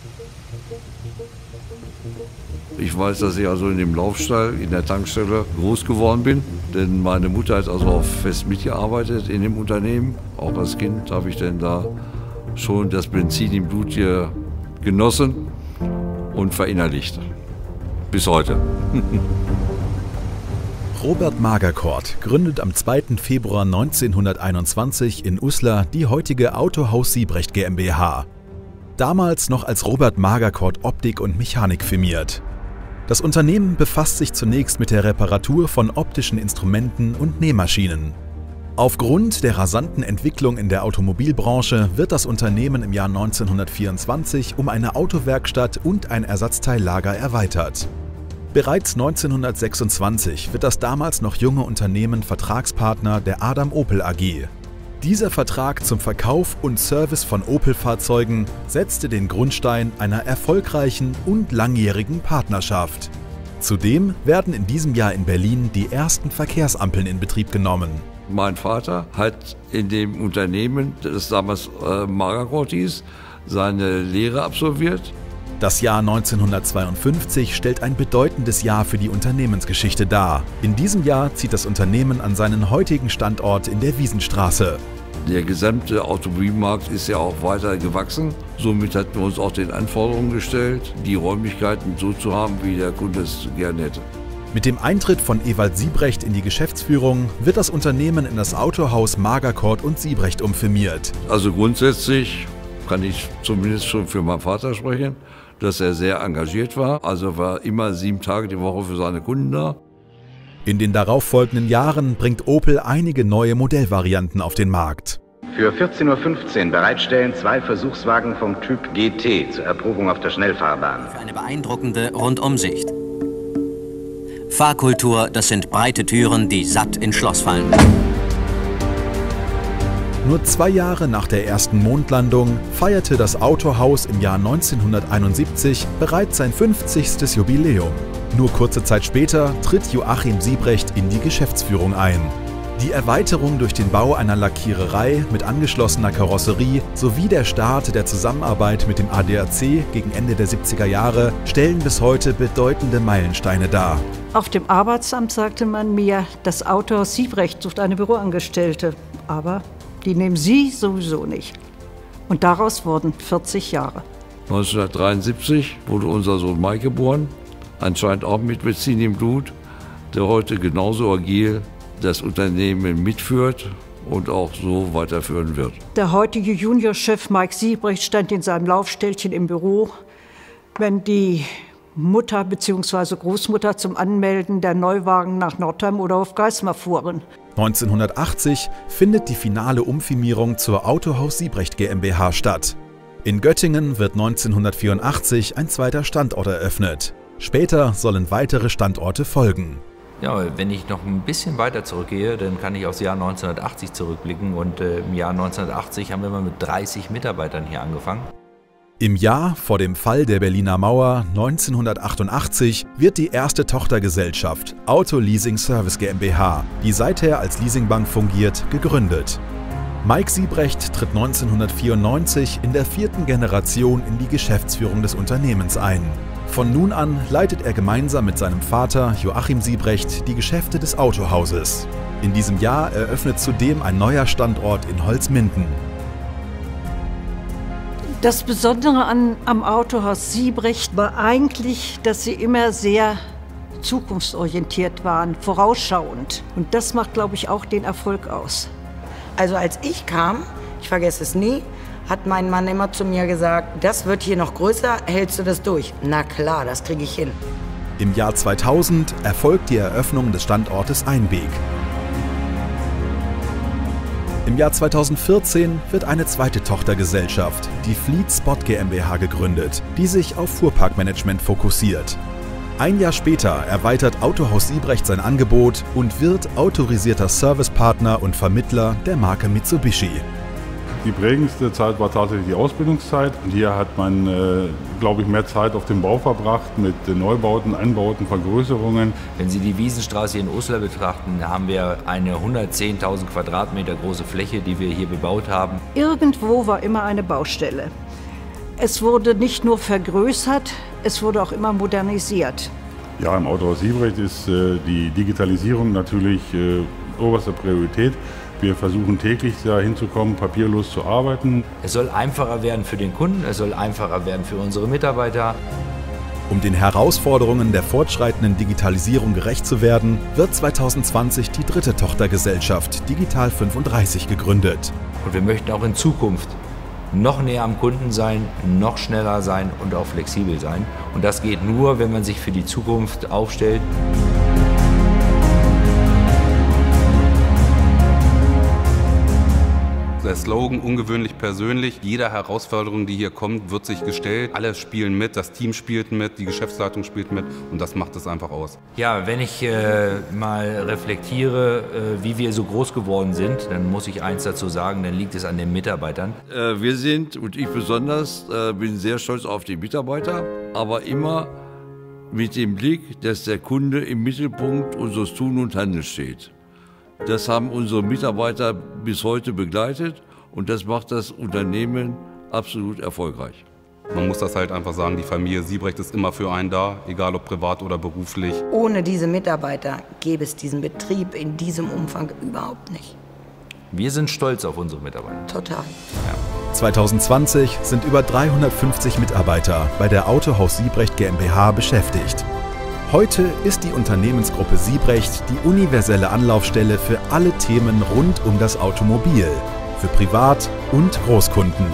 Ich weiß, dass ich also in dem Laufstall, in der Tankstelle groß geworden bin, denn meine Mutter hat also auch fest mitgearbeitet in dem Unternehmen. Auch als Kind habe ich dann da schon das Benzin im Blut hier genossen und verinnerlicht. Bis heute. Robert Magerkort gründet am 2. Februar 1921 in Uslar die heutige Autohaus Siebrecht GmbH. Damals noch als Robert Magerkort Optik und Mechanik firmiert. Das Unternehmen befasst sich zunächst mit der Reparatur von optischen Instrumenten und Nähmaschinen. Aufgrund der rasanten Entwicklung in der Automobilbranche wird das Unternehmen im Jahr 1924 um eine Autowerkstatt und ein Ersatzteillager erweitert. Bereits 1926 wird das damals noch junge Unternehmen Vertragspartner der Adam Opel AG. Dieser Vertrag zum Verkauf und Service von Opel-Fahrzeugen setzte den Grundstein einer erfolgreichen und langjährigen Partnerschaft. Zudem werden in diesem Jahr in Berlin die ersten Verkehrsampeln in Betrieb genommen. Mein Vater hat in dem Unternehmen, das damals Magerkort hieß, seine Lehre absolviert. Das Jahr 1952 stellt ein bedeutendes Jahr für die Unternehmensgeschichte dar. In diesem Jahr zieht das Unternehmen an seinen heutigen Standort in der Wiesenstraße. Der gesamte Automobilmarkt ist ja auch weiter gewachsen. Somit hatten wir uns auch den Anforderungen gestellt, die Räumlichkeiten so zu haben, wie der Kunde es gerne hätte. Mit dem Eintritt von Ewald Siebrecht in die Geschäftsführung wird das Unternehmen in das Autohaus Magerkort und Siebrecht umfirmiert. Also grundsätzlich kann ich zumindest schon für meinen Vater sprechen, dass er sehr engagiert war. Also war immer 7 Tage die Woche für seine Kunden da. In den darauffolgenden Jahren bringt Opel einige neue Modellvarianten auf den Markt. Für 14:15 Uhr bereitstellen 2 Versuchswagen vom Typ GT zur Erprobung auf der Schnellfahrbahn. Für eine beeindruckende Rundumsicht. Fahrkultur, das sind breite Türen, die satt ins Schloss fallen. Nur 2 Jahre nach der ersten Mondlandung feierte das Autohaus im Jahr 1971 bereits sein 50. Jubiläum. Nur kurze Zeit später tritt Joachim Siebrecht in die Geschäftsführung ein. Die Erweiterung durch den Bau einer Lackiererei mit angeschlossener Karosserie sowie der Start der Zusammenarbeit mit dem ADAC gegen Ende der 70er Jahre stellen bis heute bedeutende Meilensteine dar. Auf dem Arbeitsamt sagte man mir, das Autohaus Siebrecht sucht eine Büroangestellte, aber die nehmen Sie sowieso nicht. Und daraus wurden 40 Jahre. 1973 wurde unser Sohn Mike geboren, anscheinend auch mit Benzin im Blut, der heute genauso agil das Unternehmen mitführt und auch so weiterführen wird. Der heutige Juniorchef Mike Siebrecht stand in seinem Laufstellchen im Büro, wenn die Mutter bzw. Großmutter zum Anmelden der Neuwagen nach Nordheim oder auf Geismar fuhren. 1980 findet die finale Umfirmierung zur Autohaus Siebrecht GmbH statt. In Göttingen wird 1984 ein zweiter Standort eröffnet. Später sollen weitere Standorte folgen. Ja, wenn ich noch ein bisschen weiter zurückgehe, dann kann ich aufs Jahr 1980 zurückblicken und im Jahr 1980 haben wir mal mit 30 Mitarbeitern hier angefangen. Im Jahr vor dem Fall der Berliner Mauer 1988 wird die erste Tochtergesellschaft Auto Leasing Service GmbH, die seither als Leasingbank fungiert, gegründet. Mike Siebrecht tritt 1994 in der 4. Generation in die Geschäftsführung des Unternehmens ein. Von nun an leitet er gemeinsam mit seinem Vater Joachim Siebrecht die Geschäfte des Autohauses. In diesem Jahr eröffnet zudem ein neuer Standort in Holzminden. Das Besondere am Autohaus Siebrecht war eigentlich, dass sie immer sehr zukunftsorientiert waren, vorausschauend. Und das macht, glaube ich, auch den Erfolg aus. Also als ich kam, ich vergesse es nie, hat mein Mann immer zu mir gesagt, das wird hier noch größer, hältst du das durch? Na klar, das kriege ich hin. Im Jahr 2000 erfolgt die Eröffnung des Standortes Einbeek. Im Jahr 2014 wird eine zweite Tochtergesellschaft, die Fleet Spot GmbH, gegründet, die sich auf Fuhrparkmanagement fokussiert. Ein Jahr später erweitert Autohaus Siebrecht sein Angebot und wird autorisierter Servicepartner und Vermittler der Marke Mitsubishi. Die prägendste Zeit war tatsächlich die Ausbildungszeit. Und hier hat man, glaube ich, mehr Zeit auf dem Bau verbracht mit Neubauten, Anbauten, Vergrößerungen. Wenn Sie die Wiesenstraße in Uslar betrachten, haben wir eine 110.000 Quadratmeter große Fläche, die wir hier bebaut haben. Irgendwo war immer eine Baustelle. Es wurde nicht nur vergrößert, es wurde auch immer modernisiert. Ja, im Autohaus Siebrecht ist die Digitalisierung natürlich oberste Priorität. Wir versuchen täglich da hinzukommen, papierlos zu arbeiten. Es soll einfacher werden für den Kunden, es soll einfacher werden für unsere Mitarbeiter. Um den Herausforderungen der fortschreitenden Digitalisierung gerecht zu werden, wird 2020 die dritte Tochtergesellschaft Digital 35 gegründet. Und wir möchten auch in Zukunft noch näher am Kunden sein, noch schneller sein und auch flexibel sein. Und das geht nur, wenn man sich für die Zukunft aufstellt. Der Slogan ungewöhnlich persönlich. Jede Herausforderung, die hier kommt, wird sich gestellt. Alle spielen mit, das Team spielt mit, die Geschäftsleitung spielt mit und das macht es einfach aus. Ja, wenn ich mal reflektiere, wie wir so groß geworden sind, dann muss ich eins dazu sagen, dann liegt es an den Mitarbeitern. Wir sind, und ich besonders, bin sehr stolz auf die Mitarbeiter, aber immer mit dem Blick, dass der Kunde im Mittelpunkt unseres Tun und Handelns steht. Das haben unsere Mitarbeiter bis heute begleitet und das macht das Unternehmen absolut erfolgreich. Man muss das halt einfach sagen, die Familie Siebrecht ist immer für einen da, egal ob privat oder beruflich. Ohne diese Mitarbeiter gäbe es diesen Betrieb in diesem Umfang überhaupt nicht. Wir sind stolz auf unsere Mitarbeiter. Total. Ja. 2020 sind über 350 Mitarbeiter bei der Autohaus Siebrecht GmbH beschäftigt. Heute ist die Unternehmensgruppe Siebrecht die universelle Anlaufstelle für alle Themen rund um das Automobil, für Privat- und Großkunden.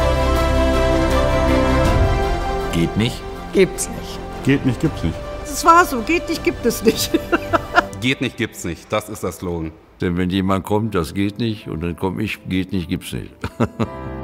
Geht nicht? Gibt's nicht. Geht nicht, gibt's nicht. Es war so, geht nicht, gibt es nicht. Geht nicht, gibt's nicht. Das ist der Slogan. Denn wenn jemand kommt, das geht nicht, und dann komme ich, geht nicht, gibt's nicht.